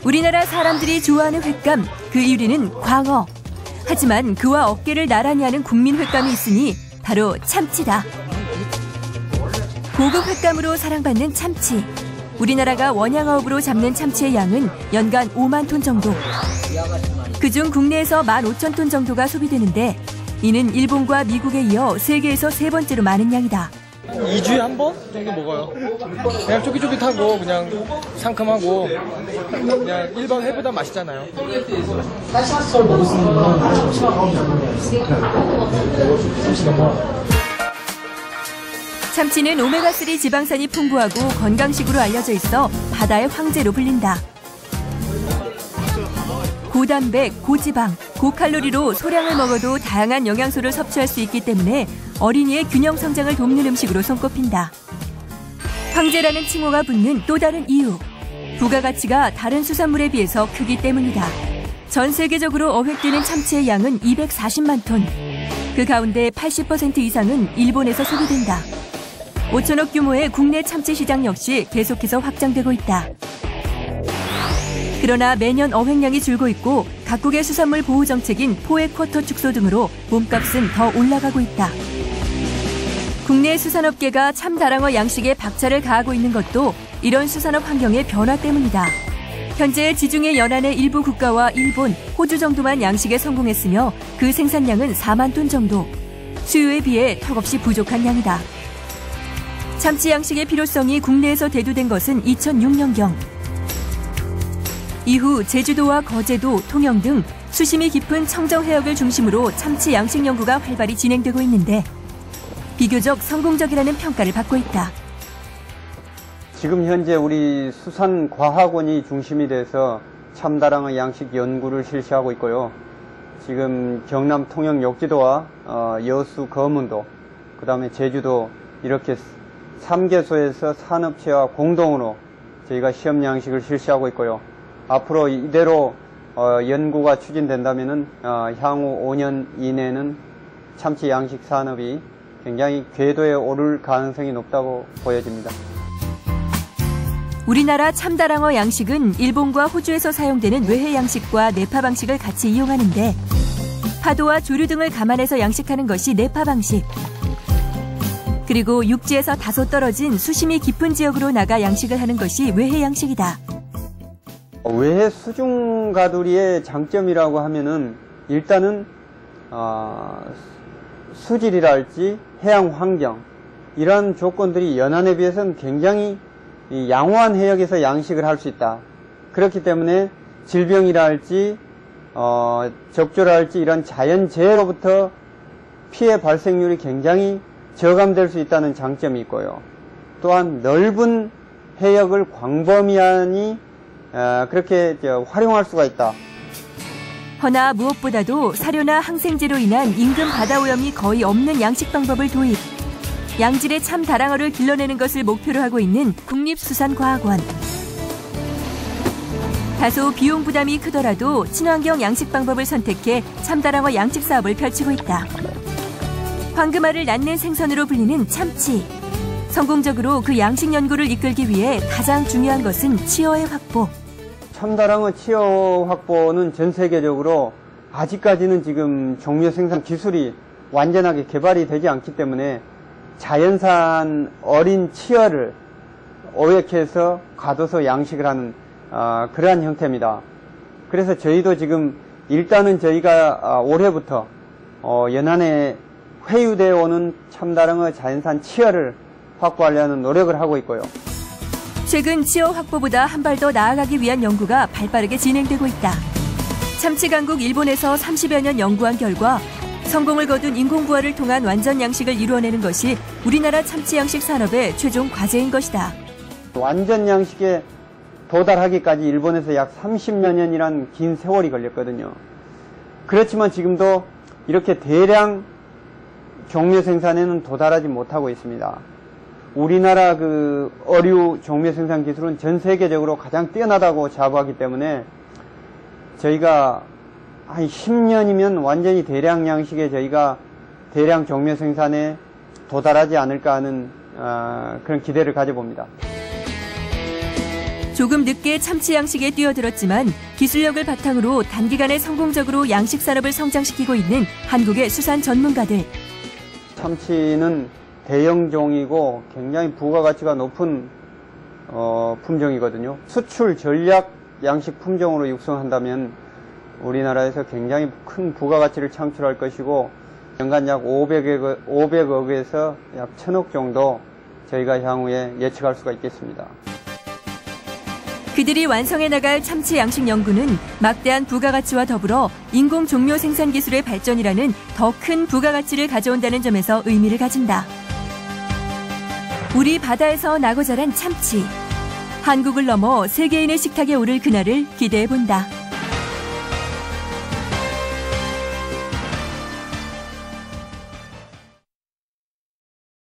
우리나라 사람들이 좋아하는 횟감, 그 1위는 광어. 하지만 그와 어깨를 나란히 하는 국민 횟감이 있으니 바로 참치다. 고급 횟감으로 사랑받는 참치. 우리나라가 원양어업으로 잡는 참치의 양은 연간 5만 톤 정도. 그중 국내에서 15,000톤 정도가 소비되는데 이는 일본과 미국에 이어 세계에서 세 번째로 많은 양이다. 2주에 한 번 정도 먹어요. 그냥 쫄깃쫄깃하고 그냥 상큼하고 그냥 일반 회보다 맛있잖아요. 참치는 오메가3 지방산이 풍부하고 건강식으로 알려져 있어 바다의 황제로 불린다. 고단백, 고지방, 고칼로리로 소량을 먹어도 다양한 영양소를 섭취할 수 있기 때문에 어린이의 균형 성장을 돕는 음식으로 손꼽힌다. 황제라는 칭호가 붙는 또 다른 이유. 부가가치가 다른 수산물에 비해서 크기 때문이다. 전 세계적으로 어획되는 참치의 양은 240만 톤. 그 가운데 80% 이상은 일본에서 소비된다. 5천억 규모의 국내 참치 시장 역시 계속해서 확장되고 있다. 그러나 매년 어획량이 줄고 있고 각국의 수산물 보호 정책인 포획 쿼터 축소 등으로 몸값은 더 올라가고 있다. 국내 수산업계가 참다랑어 양식에 박차를 가하고 있는 것도 이런 수산업 환경의 변화 때문이다. 현재 지중해 연안의 일부 국가와 일본, 호주 정도만 양식에 성공했으며 그 생산량은 4만 톤 정도. 수요에 비해 턱없이 부족한 양이다. 참치 양식의 필요성이 국내에서 대두된 것은 2006년경. 이후 제주도와 거제도, 통영 등 수심이 깊은 청정 해역을 중심으로 참치 양식 연구가 활발히 진행되고 있는데 비교적 성공적이라는 평가를 받고 있다. 지금 현재 우리 수산과학원이 중심이 돼서 참다랑어 양식 연구를 실시하고 있고요. 지금 경남 통영 욕지도와 여수 거문도, 그 다음에 제주도 이렇게 3개소에서 산업체와 공동으로 저희가 시험 양식을 실시하고 있고요. 앞으로 이대로 연구가 추진된다면은 향후 5년 이내는 참치 양식 산업이 굉장히 궤도에 오를 가능성이 높다고 보여집니다. 우리나라 참다랑어 양식은 일본과 호주에서 사용되는 외해 양식과 내파 방식을 같이 이용하는데 파도와 조류 등을 감안해서 양식하는 것이 내파 방식. 그리고 육지에서 다소 떨어진 수심이 깊은 지역으로 나가 양식을 하는 것이 외해 양식이다. 외해 수중가두리의 장점이라고 하면은 일단은 수질이랄지 해양 환경 이런 조건들이 연안에 비해서는 굉장히 양호한 해역에서 양식을 할 수 있다. 그렇기 때문에 질병이랄지 적조랄지 이런 자연재해로부터 피해 발생률이 굉장히 저감될 수 있다는 장점이 있고요. 또한 넓은 해역을 광범위하니 그렇게 활용할 수가 있다. 허나 무엇보다도 사료나 항생제로 인한 인근 바다 오염이 거의 없는 양식 방법을 도입. 양질의 참다랑어를 길러내는 것을 목표로 하고 있는 국립수산과학원. 다소 비용 부담이 크더라도 친환경 양식 방법을 선택해 참다랑어 양식 사업을 펼치고 있다. 황금알을 낳는 생선으로 불리는 참치. 성공적으로 그 양식 연구를 이끌기 위해 가장 중요한 것은 치어의 확보. 참다랑어 치어 확보는 전 세계적으로 아직까지는 지금 종묘 생산 기술이 완전하게 개발이 되지 않기 때문에 자연산 어린 치어를 어획해서 가둬서 양식을 하는 그러한 형태입니다. 그래서 저희도 지금 일단은 저희가 올해부터 연안에 회유되어 오는 참다랑어 자연산 치어를 확보하려는 노력을 하고 있고요. 최근 치어 확보보다 한 발 더 나아가기 위한 연구가 발빠르게 진행되고 있다. 참치 강국 일본에서 30여 년 연구한 결과 성공을 거둔 인공부화를 통한 완전 양식을 이루어내는 것이 우리나라 참치 양식 산업의 최종 과제인 것이다. 완전 양식에 도달하기까지 일본에서 약 30여 년이란 긴 세월이 걸렸거든요. 그렇지만 지금도 이렇게 대량 종묘 생산에는 도달하지 못하고 있습니다. 우리나라 그 어류 종묘 생산 기술은 전 세계적으로 가장 뛰어나다고 자부하기 때문에 저희가 한 10년이면 완전히 대량 양식에 저희가 대량 종묘 생산에 도달하지 않을까 하는 그런 기대를 가져봅니다. 조금 늦게 참치 양식에 뛰어들었지만 기술력을 바탕으로 단기간에 성공적으로 양식 산업을 성장시키고 있는 한국의 수산 전문가들. 참치는 대형종이고 굉장히 부가가치가 높은 품종이거든요. 수출 전략 양식 품종으로 육성한다면 우리나라에서 굉장히 큰 부가가치를 창출할 것이고 연간 약 500억에서 약 1000억 정도 저희가 향후에 예측할 수가 있겠습니다. 그들이 완성해 나갈 참치 양식 연구는 막대한 부가가치와 더불어 인공 종묘 생산 기술의 발전이라는 더 큰 부가가치를 가져온다는 점에서 의미를 가진다. 우리 바다에서 나고 자란 참치. 한국을 넘어 세계인의 식탁에 오를 그날을 기대해 본다.